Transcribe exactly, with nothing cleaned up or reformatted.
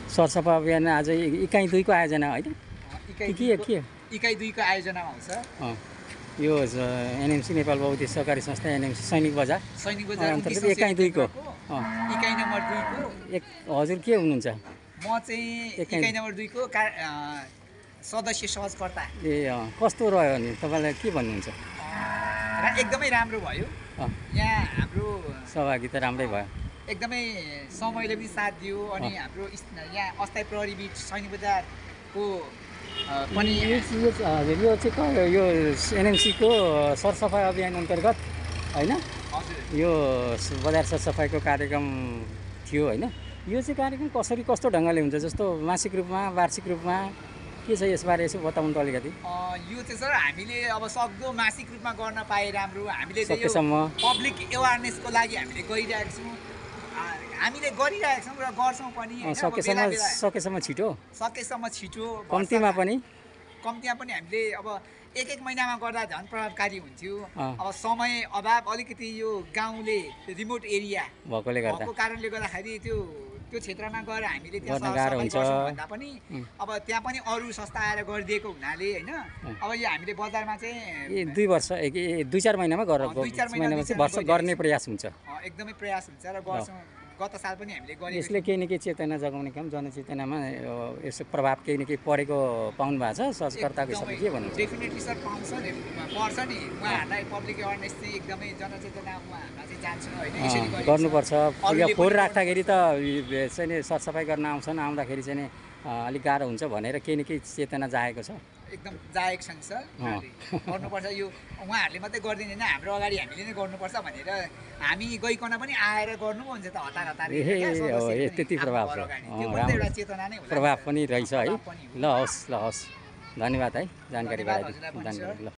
सरसफाइ अभियान आज इकाइ दुईको आयोजना होइन इकाइ के के इकाइ दुईको आयोजनामा हुन्छ। अँ यो एनएमसी नेपाल बहुउद्देश्य सहकारी संस्था एनएमसी सैनिक बजार सैनिक बजार अन्तर्गत इकाइ दुईको इकाइ नम्बर दुईको एक हजुर के हुनुहुन्छ? म चाहिँ इकाइ नम्बर दुईको का सदस्य सहजकर्ता। ए अँ कस्तो रह्यो नि तपाईँलाई के भन्नुहुन्छ? र एकदमै राम्रो भयो। यहाँ हाम्रो सहभागिता राम्रै भयो। एकदमै समयले पनि साथ दियो अनि हाम्रो यहाँ अस्थायी प्रहरी बिच सैनिक बजारको पनि हजुर यो चाहिँ यो एनएमसीको सरसफाइ अभियान अन्तर्गत होइन यो बजार सरसफाइको कार्यक्रम थियो होइन। यो चाहिँ कार्यक्रम कसरी कस्तो ढङ्गले हुन्छ जस्तो मासिक रूपमा वार्षिक रूपमा के छ यसबारे यसो बताउनु त अलिकति। यो चाहिँ सर हामीले अब सक्दो मासिक रूपमा गर्न पाए राम्रो। हामीले चाहिँ सकेसम्म पब्लिक एवारनेसको लागि हामीले गरिरहेको छौँ हामीले गरिरहेको छौँ र गर्छौँ पनि। सकेसम्म सकेसम्म छिटो सकेसम्म छिटो कम्तीमा पनि कम्तीमा पनि हामीले अब एक एक महिनामा गर्दा झन् प्रभावकारी हुन्थ्यो। अब समय अभाव अलिकति यो गाउँले रिमोट एरिया भएकोले गर्दा भएको कारणले गर्दाखेरि त्यो त्यो क्षेत्रमा गएर हामीले त्यहाँ गाह्रो हुन्छ भन्दा पनि अब त्यहाँ पनि अरू संस्था आएर गरिदिएको हुनाले होइन अब यो हामीले बजारमा चाहिँ दुई वर्ष दुई चार महिनामा गरेर दुई चार महिनामा चाहिँ वर्ष गर्ने प्रयास हुन्छ। एकदमै प्रयास हुन्छ र गर्छौँ। गत साल पनि हामीले गरेको यसले केही न केही चेतना जगाउने काम जनचेतनामा यसो प्रभाव केही न केही परेको पाउनु भएको छ सहजकर्ताको हिसाबले के भन्नुहुन्छ? डेफिनेटली सर पाउँछ नि पर्छ नि उहाँहरूलाई पब्लिक एवारनेस चाहिँ एकदमै जनचेतना उहाँहरूलाई चाहिँ जान्छ होइन गर्नुपर्छ। यो फोहोर राख्दाखेरि त चाहिँ सरसफाइ गर्न आउँछन् आउँदाखेरि चाहिँ अलिक गाह्रो हुन्छ भनेर केही न केही चेतना जागेको छ। एकदम जागेको छ नि सर गर्नुपर्छ। यो उहाँहरूले मात्रै गरिदिने होइन हाम्रो अगाडि हामीले नै गर्नुपर्छ भनेर हामी गइकन पनि आएर गर्नु पो हुन्छ त हतार हतार ए त्यति प्रभाव छ प्रभाव पनि रहेछ है। ल हस् ल हस् धन्यवाद है जानकारी गराइदिनु।